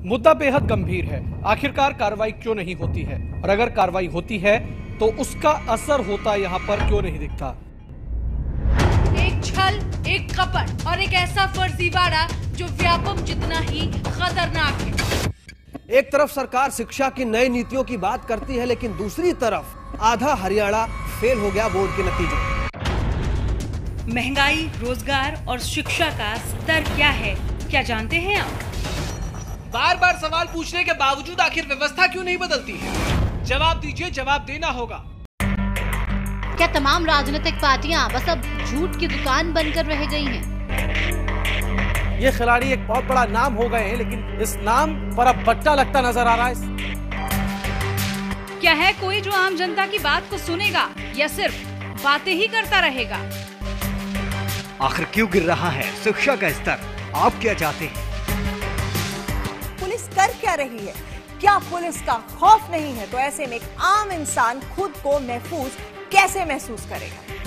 मुद्दा बेहद गंभीर है। आखिरकार कार्रवाई क्यों नहीं होती है, और अगर कार्रवाई होती है तो उसका असर होता यहाँ पर क्यों नहीं दिखता? एक छल, एक कपट और एक ऐसा फर्जीवाड़ा जो व्यापम जितना ही खतरनाक है। एक तरफ सरकार शिक्षा की नई नीतियों की बात करती है, लेकिन दूसरी तरफ आधा हरियाणा फेल हो गया बोर्ड के नतीजों। महंगाई, रोजगार और शिक्षा का स्तर क्या है, क्या जानते हैं आप? बार बार सवाल पूछने के बावजूद आखिर व्यवस्था क्यों नहीं बदलती है? जवाब दीजिए, जवाब देना होगा। क्या तमाम राजनीतिक पार्टियां बस अब झूठ की दुकान बनकर रह गई हैं? ये खिलाड़ी एक बहुत बड़ा नाम हो गए हैं, लेकिन इस नाम पर अब बट्टा लगता नजर आ रहा है। क्या है कोई जो आम जनता की बात को सुनेगा या सिर्फ बातें ही करता रहेगा? आखिर क्यों गिर रहा है शिक्षा का स्तर? आप क्या चाहते हैं? पुलिस कर क्या रही है? क्या पुलिस का खौफ नहीं है? तो ऐसे में एक आम इंसान खुद को महफूज कैसे महसूस करेगा?